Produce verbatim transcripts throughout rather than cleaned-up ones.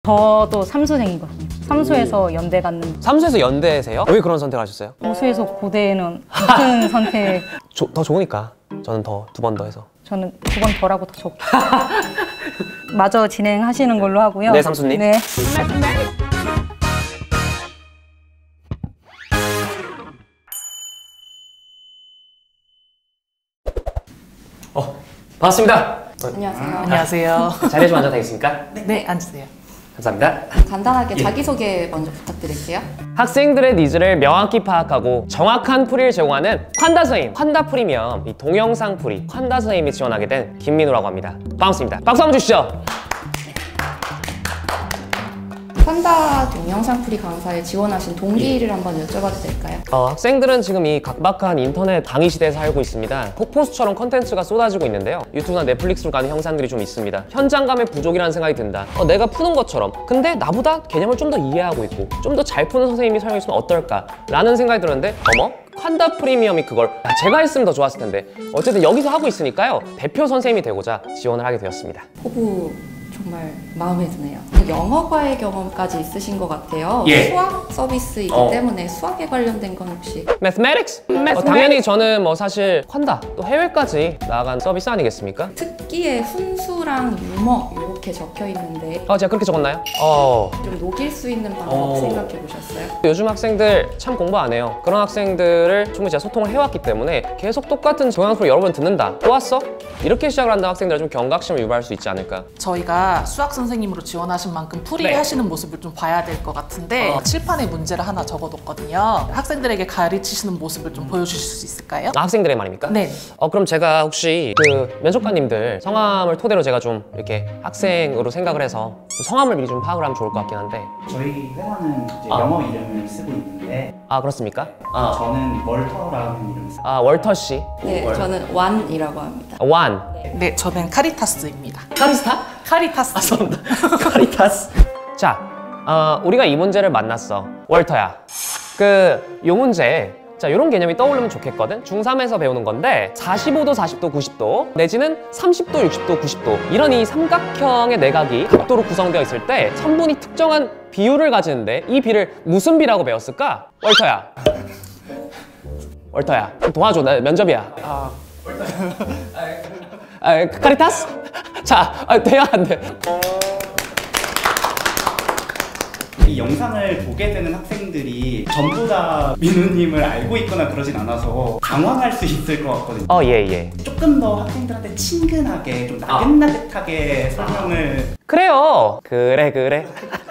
저도 삼수생이거든요. 삼수에서 연대 갔는. 삼수에서 연대세요? 왜 그런 선택을 하셨어요? 고수에서 고대는 무슨 선택? 조, 더 좋으니까. 저는 더 두 번 더 해서. 저는 두 번 덜하고 더 좋고. 마저 진행하시는 걸로 하고요. 네, 삼수님. 네. 어, 반갑습니다. 안녕하세요. 안녕하세요. 자리에 좀 앉아도 되겠습니까? 네, 네, 앉으세요. 감사합니다. 간단하게 예. 자기소개 먼저 부탁드릴게요. 학생들의 니즈를 명확히 파악하고 정확한 풀이를 제공하는 콴다 선생님, 콴다 프리미엄, 이 동영상 풀이 콴다 선생님이 지원하게 된 김민우라고 합니다. 반갑습니다. 박수 한번 주시죠. 콴다 동영상 풀이 강사에 지원하신 동기를 한번 여쭤봐도 될까요? 어, 학생들은 지금 이 각박한 인터넷 강의 시대에 살고 있습니다. 폭포수처럼 컨텐츠가 쏟아지고 있는데요. 유튜브나 넷플릭스로 가는 형상들이 좀 있습니다. 현장감의 부족이라는 생각이 든다. 어, 내가 푸는 것처럼. 근데 나보다 개념을 좀 더 이해하고 있고 좀 더 잘 푸는 선생님이 설명해주면 어떨까? 라는 생각이 들었는데 어머? 콴다 프리미엄이 그걸 야, 제가 했으면 더 좋았을 텐데 어쨌든 여기서 하고 있으니까요. 대표 선생님이 되고자 지원을 하게 되었습니다. 포부 정말 마음에 드네요. 영어과의 경험까지 있으신 것 같아요. 예. 수학 서비스이기 어. 때문에 수학에 관련된 건 혹시? Mathematics? 어, 당연히 저는 뭐 사실 콴다 또 해외까지 나아간 서비스 아니겠습니까? 특기에 훈수랑 유머 이렇게 적혀 있는데 어, 제가 그렇게 적었나요? 어... 좀 녹일 수 있는 방법 어. 생각해 보셨어요? 요즘 학생들 참 공부 안 해요. 그런 학생들을 충분히 제가 소통을 해왔기 때문에 계속 똑같은 동영상 프로 여러 번 듣는다. 또 왔어? 이렇게 시작을 한다는 학생들은 좀 경각심을 유발할 수 있지 않을까. 저희가 수학 선생님으로 지원하신 만큼 풀이를 네. 하시는 모습을 좀 봐야 될 것 같은데 어. 칠판에 문제를 하나 적어뒀거든요. 학생들에게 가르치시는 모습을 좀 보여주실 수 있을까요? 아, 학생들의 말입니까? 네. 어, 그럼 제가 혹시 그 면접관님들 성함을 토대로 제가 좀 이렇게 학생으로 생각을 해서 좀 성함을 미리 좀 파악을 하면 좋을 것 같긴 한데. 저희 회사는 이제 아. 영어 이름을 쓰고 있는데 아, 그렇습니까? 아, 저는 월터라는 이름을 쓰고 아 월터 씨. 네, 월- 저는 완이라고 합니다. 완. 네, 저는 카리타스입니다. 카리스타? 카리타스. 아, 죄송합니다. 카리타스. 자, 어, 우리가 이 문제를 만났어. 월터야. 그, 요 문제. 자, 이런 개념이 떠오르면 좋겠거든? 중삼에서 배우는 건데 사십오 도, 사십 도, 구십 도 내지는 삼십 도, 육십 도, 구십 도 이런 이 삼각형의 내각이 각도로 구성되어 있을 때 천분이 특정한 비율을 가지는데 이 비를 무슨 비라고 배웠을까? 월터야. 월터야. 좀 도와줘. 나 면접이야. 아, 아, 카리타스? 자, 아, 돼야 안 돼. 이 영상을 보게 되는 학생들이 전부 다 민우님을 알고 있거나 그러진 않아서 당황할 수 있을 것 같거든요. 어, 예, 예. 조금 더 학생들한테 친근하게 좀 나긋나긋하게 설명을 그래요. 그래, 그래.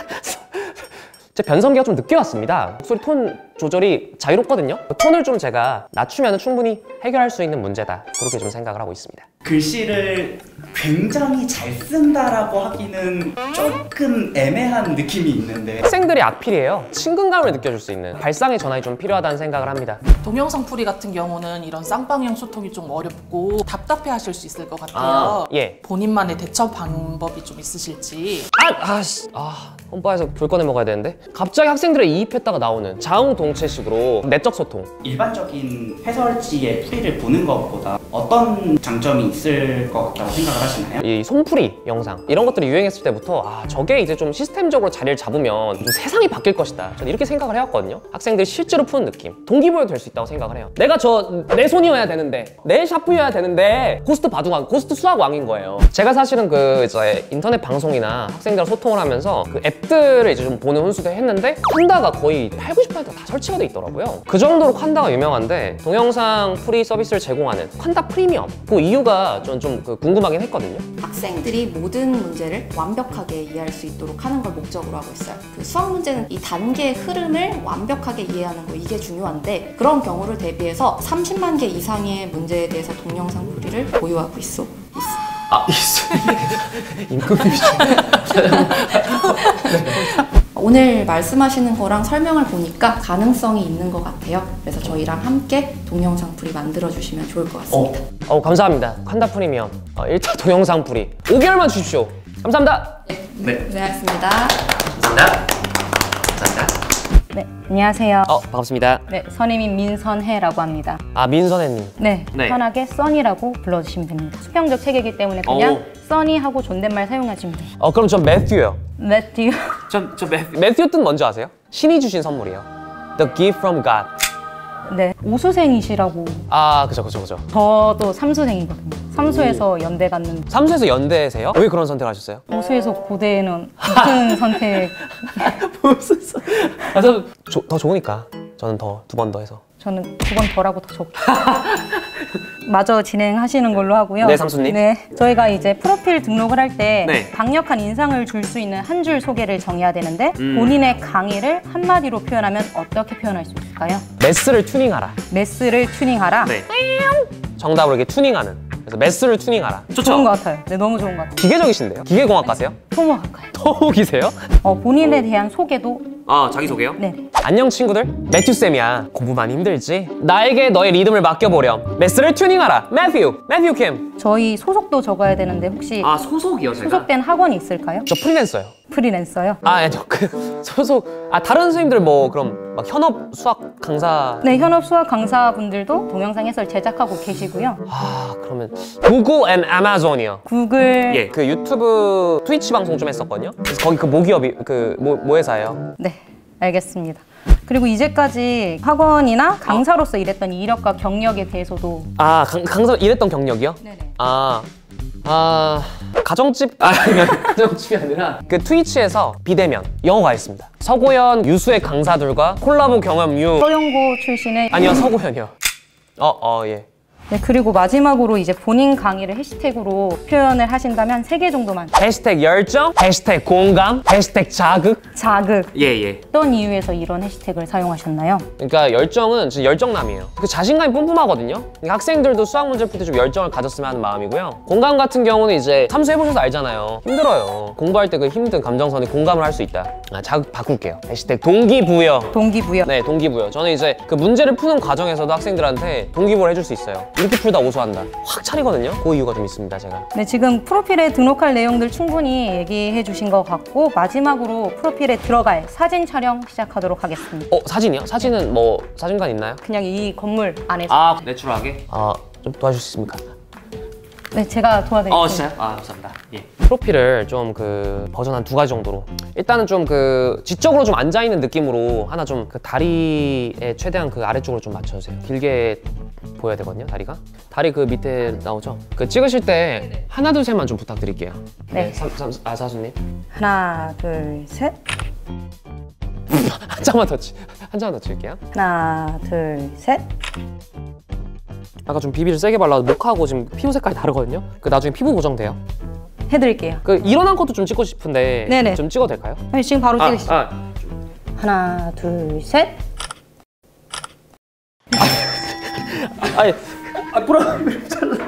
제 변성기가 좀 늦게 왔습니다. 목소리 톤 조절이 자유롭거든요. 톤을 좀 제가 낮추면 충분히 해결할 수 있는 문제다. 그렇게 좀 생각을 하고 있습니다. 글씨를 굉장히 잘 쓴다라고 하기는 조금 애매한 느낌이 있는데 학생들이 악필이에요. 친근감을 느껴줄 수 있는 발상의 전환이 좀 필요하다는 생각을 합니다. 동영상 풀이 같은 경우는 이런 쌍방향 소통이 좀 어렵고 답답해 하실 수 있을 것 같아요. 아, 예. 본인만의 대처 방법이 좀 있으실지. 아, 아씨, 아, 홈바에서 불 꺼내 먹어야 되는데 갑자기 학생들을 이입했다가 나오는 자웅동체식으로 내적 소통. 일반적인 해설지의 풀이를 보는 것보다 어떤 장점이 있을 것 같다고 생각을 하시나요? 이 손풀이 영상 이런 것들이 유행했을 때부터 아 저게 이제 좀 시스템적으로 자리를 잡으면 좀 세상이 바뀔 것이다. 저는 이렇게 생각을 해왔거든요. 학생들이 실제로 푸는 느낌, 동기부여 될 수 있다고 생각을 해요. 내가 저 내 손이어야 되는데 내 샤프여야 되는데 고스트 바둑왕, 고스트 수학 왕인 거예요. 제가 사실은 그 이제 인터넷 방송이나 학생들과 소통을 하면서 그 앱들을 이제 좀 보는 훈수도 했는데 콴다가 거의 팔, 구십 퍼센트가 다 설치가 돼 있더라고요. 그 정도로 콴다가 유명한데 동영상 프리 서비스를 제공하는 콴다 프리미엄 그 이유가 좀, 좀 그 궁금하긴 했거든요. 학생들이 모든 문제를 완벽하게 이해할 수 있도록 하는 걸 목적으로 하고 있어요. 그 수학 문제는 이 단계의 흐름을 완벽하게 이해하는 거 이게 중요한데 그런 경우를 대비해서 삼십만 개 이상의 문제에 대해서 동영상 풀이를 보유하고 있어. 있어. 아, 있어. 임금님이 오늘 말씀하시는 거랑 설명을 보니까 가능성이 있는 것 같아요. 그래서 저희랑 함께 동영상 풀이 만들어주시면 좋을 것 같습니다. 어, 어 감사합니다. 콴다 프리미엄 어, 일 차 동영상 풀이 오 개월만 주십시오. 감사합니다. 네, 고생하셨습니다. 감사합니다. 감사합니다. 네, 안녕하세요. 어, 반갑습니다. 네, 선임인 민선혜라고 합니다. 아, 민선혜님. 네, 네. 편하게 써니라고 불러주시면 됩니다. 수평적 체계이기 때문에 그냥 오. 써니하고 존댓말 사용하시면 돼요. 어, 그럼 전 매튜요. 매튜. 전, 저 매, 매튜 뜻 뭔지 아세요? 신이 주신 선물이에요. The gift from God. 네, 오수생이시라고. 아, 그죠, 그죠, 그죠. 저도 삼수생이거든요. 삼수에서 연대 갔는데 삼수에서 연대세요? 왜 그런 선택하셨어요? 오수에서 고대에는 무슨 선택? 무슨 소... 아, 저, 조, 더 좋으니까. 저는 더, 두 번 더 해서. 저는 두 번 덜하고 더 좋게. 마저 진행하시는 걸로 하고요. 네, 삼수님. 네, 저희가 이제 프로필 등록을 할 때 네. 강력한 인상을 줄 수 있는 한 줄 소개를 정해야 되는데 음. 본인의 강의를 한마디로 표현하면 어떻게 표현할 수 있을까요? 매스를 튜닝하라. 매스를 튜닝하라. 네. 정답으로 이렇게 튜닝하는. 그래서 매스를 튜닝하라. 좋은 것 같아요. 네, 너무 좋은 것 같아요. 기계적이신데요? 기계공학과세요? 토목학과요. 토목이세요? 어, 본인에 대한 소개도. 아, 자기소개요? 네. 안녕 친구들, 매튜쌤이야. 공부 많이 힘들지? 나에게 너의 리듬을 맡겨보렴. 매스를 튜닝하라. 매튜, 매튜 캠. 저희 소속도 적어야 되는데 혹시 아, 소속이요, 제가? 소속된 학원이 있을까요? 저 프리랜서요. 프리랜서요? 아, 아니요. 그 소속. 아, 다른 선생님들 뭐 그럼 막 현업 수학 강사. 네, 현업 수학 강사분들도 동영상 해설 제작하고 계시고요. 아, 그러면 구글 앤 아마존이요. 구글. 예, 그 유튜브 트위치 방송 좀 했었거든요. 그래서 거기 그 모기업이 그 모, 모회사예요. 네, 알겠습니다. 그리고 이제까지 학원이나 강사로서 일했던 이력과 경력에 대해서도. 아, 강, 강사 일했던 경력이요? 네네. 아, 아, 가정집, 아, 가정집이 아니라 그 트위치에서 비대면 영어 과했습니다. 서고현, 유수의 강사들과 콜라보 경험유. 서영고 출신의. 아니요, 서고현이요. 어, 어, 예. 네, 그리고 마지막으로 이제 본인 강의를 해시태그로 표현을 하신다면 세 개 정도만. 해시태그 열정, 해시태그 공감, 해시태그 자극. 자극. 예, 예. 어떤 이유에서 이런 해시태그를 사용하셨나요? 그러니까 열정은 진짜 열정남이에요. 그 자신감이 뿜뿜하거든요. 그러니까 학생들도 수학 문제 풀 때 좀 열정을 가졌으면 하는 마음이고요. 공감 같은 경우는 이제 삼수 해보셔서 알잖아요. 힘들어요. 공부할 때 그 힘든 감정선에 공감을 할 수 있다. 아, 자극 바꿀게요. 해시태그 동기부여. 동기부여. 네, 동기부여. 저는 이제 그 문제를 푸는 과정에서도 학생들한테 동기부여를 해줄 수 있어요. 이렇게 풀다 오수한다. 확 차리거든요. 그 이유가 좀 있습니다, 제가. 네, 지금 프로필에 등록할 내용들 충분히 얘기해 주신 것 같고 마지막으로 프로필에 들어갈 사진 촬영 시작하도록 하겠습니다. 어, 사진이요? 사진은 뭐 사진관 있나요? 그냥 이 건물 안에서. 아, 내추럴하게? 아, 좀 도와줄 수 있습니까? 네, 제가 도와드릴게요. 어, 진짜요? 아, 감사합니다. 예. 프로필을 좀 그 버전 한 두 가지 정도로. 일단은 좀 그 지적으로 좀 앉아 있는 느낌으로 하나 좀 그 다리에 최대한 그 아래쪽으로 좀 맞춰주세요. 길게 보여야 되거든요, 다리가. 다리 그 밑에 나오죠? 그 찍으실 때 네네. 하나 둘 셋만 좀 부탁드릴게요. 네. 네 삼, 삼, 아, 사수님. 하나, 둘, 셋. 한 장만 더 치, 한 장만 더 칠게요. 하나, 둘, 셋. 아까 좀 비비를 세게 발라도 목하고 지금 피부 색깔이 다르거든요? 그 나중에 피부 보정돼요. 해드릴게요. 그 일어난 것도 좀 찍고 싶은데 네네. 좀 찍어도 될까요? 아니, 지금 바로 아, 찍으시죠. 아. 하나, 둘, 셋. 아니, 아, 뭐라 잘라.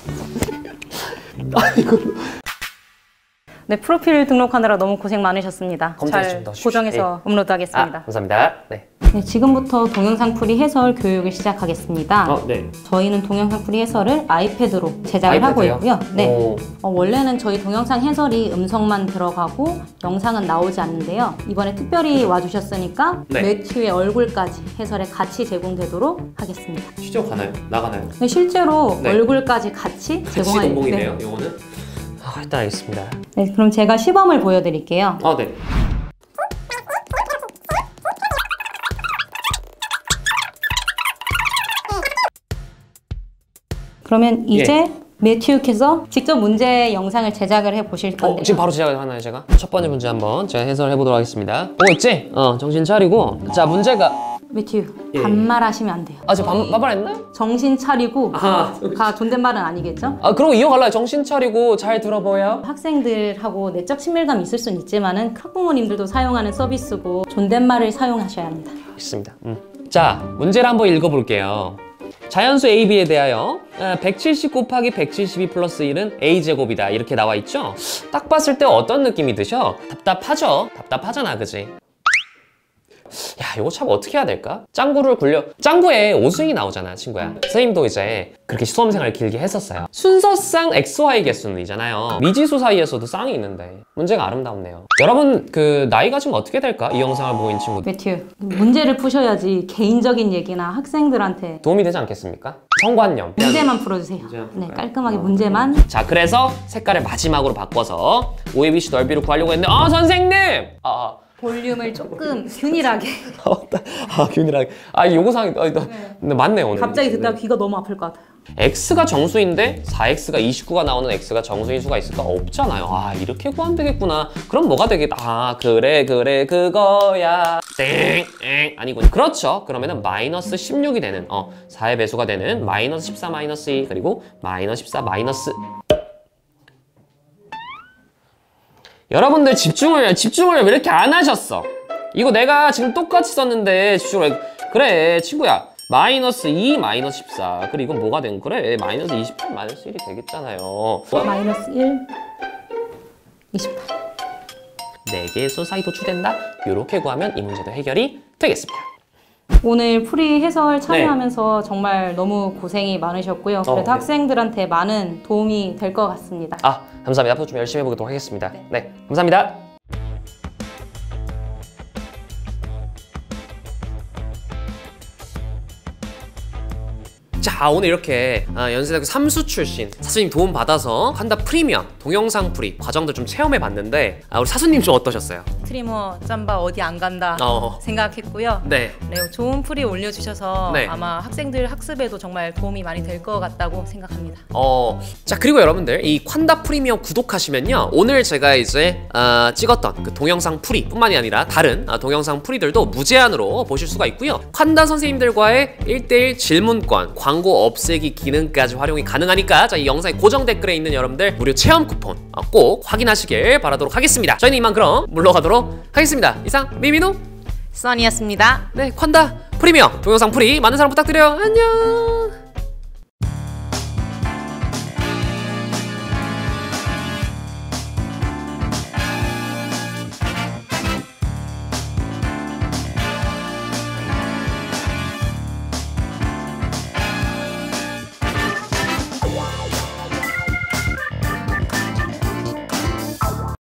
아, 이거. 네, 프로필 등록하느라 너무 고생 많으셨습니다. 검토해 잘 좀 넣어주십시오. 고정해서 예. 업로드하겠습니다. 아, 감사합니다. 네. 네, 지금부터 동영상 풀이 해설 교육을 시작하겠습니다. 어, 네. 저희는 동영상 풀이 해설을 아이패드로 제작을 하고 아이패드요? 있고요. 네. 오. 어, 원래는 저희 동영상 해설이 음성만 들어가고 영상은 나오지 않는데요. 이번에 특별히 와주셨으니까 네. 매튜의 얼굴까지 해설에 같이 제공되도록 하겠습니다. 시죠 가나요? 나가나요? 네, 실제로 네. 얼굴까지 같이 제공할 동봉이네요, 요거는. 아, 일단 알겠습니다. 네, 그럼 제가 시범을 보여드릴게요. 아, 네. 그러면 이제 예. 매튜께서 직접 문제 영상을 제작을 해 보실 건데요. 어, 지금 바로 제작을 하나요, 제가? 첫 번째 문제 한번 제가 해설해 보도록 하겠습니다. 보고 있지? 어, 정신 차리고. 자, 문제가. 매튜, 예. 반말하시면 안 돼요. 아, 저 반, 반말했나요? 정신 차리고. 아. 가 존댓말은 아니겠죠? 아, 그럼 이어갈라요. 정신 차리고 잘 들어보여요. 학생들하고 내적 친밀감이 있을 수는 있지만은 학부모님들도 사용하는 서비스고 존댓말을 사용하셔야 합니다. 있습니다. 음. 자, 문제를 한번 읽어볼게요. 자연수 에이 비에 대하여 백칠십 곱하기 백칠십이 플러스 일은 에이제곱이다 이렇게 나와 있죠? 딱 봤을 때 어떤 느낌이 드셔? 답답하죠? 답답하잖아, 그지? 야, 이거 참 어떻게 해야 될까? 짱구를 굴려 짱구에 오수행이 나오잖아, 친구야. 선생님도 이제 그렇게 수험생활을 길게 했었어요. 순서상 엑스 와이 개수는이잖아요. 미지수 사이에서도 쌍이 있는데 문제가 아름답네요. 여러분 그 나이가 지금 어떻게 될까? 이 영상을 보고 있는 친구들 매튜, 문제를 푸셔야지 개인적인 얘기나 학생들한테 도움이 되지 않겠습니까? 정관념. 문제만 풀어주세요. 네, 깔끔하게 문제만. 자, 그래서 색깔을 마지막으로 바꿔서 오에이비씨 넓이로 구하려고 했는데 아 선생님! 아, 볼륨을 조금 균일하게. 아 균일하게. 아 요거상이 아, 나, 근데 맞네 오늘. 갑자기 듣다가 귀가 너무 아플 것 같아요. x가 정수인데 사 엑스가 이십구가 나오는 x가 정수인 수가 있을까? 없잖아요. 아 이렇게 구하면 되겠구나. 그럼 뭐가 되겠다. 아 그래 그래 그거야. 땡! 엥! 아니군요. 그렇죠. 그러면은 마이너스 십육이 되는 어 사의 배수가 되는 마이너스 십사 마이너스 이 그리고 마이너스 십사 마이너스 여러분들 집중을 집중을 왜 이렇게 안 하셨어? 이거 내가 지금 똑같이 썼는데 집중을 그래 친구야. 마이너스 이 마이너스 십사 그리고 이건 뭐가 된 그래 마이너스 이십팔 마이너스 일이 되겠잖아요. 마이너스 일, 이십팔. 네 개의 수 사이 도출된다. 이렇게 구하면 이 문제도 해결이 되겠습니다. 오늘 풀이 해설 참여하면서 네. 정말 너무 고생이 많으셨고요. 그래도 어, 네. 학생들한테 많은 도움이 될 것 같습니다. 아 감사합니다. 앞으로 좀 열심히 해보도록 하겠습니다. 네, 네 감사합니다. 자 오늘 이렇게 아, 연세대학교 삼수 출신 사수님 도움 받아서 콴다 프리미엄 동영상 풀이 과정들 좀 체험해 봤는데 아, 우리 사수님 좀 어떠셨어요? 스트리머 짬바 어디 안 간다 어. 생각했고요. 네. 네, 좋은 풀이 올려주셔서 네. 아마 학생들 학습에도 정말 도움이 많이 될 것 같다고 생각합니다. 어, 자 그리고 여러분들 이 콴다 프리미엄 구독하시면요 오늘 제가 이제 어, 찍었던 그 동영상 풀이 뿐만이 아니라 다른 어, 동영상 풀이들도 무제한으로 보실 수가 있고요. 콴다 선생님들과의 일 대일 질문권 광고 없애기 기능까지 활용이 가능하니까 자, 이 영상의 고정 댓글에 있는 여러분들 무료 체험 쿠폰 어, 꼭 확인하시길 바라도록 하겠습니다. 저희는 이만 그럼 물러가도록 하겠습니다. 이상 미미노 써니였습니다. 네 콴다 프리미엄 동영상 풀이 많은 사랑 부탁드려요. 안녕.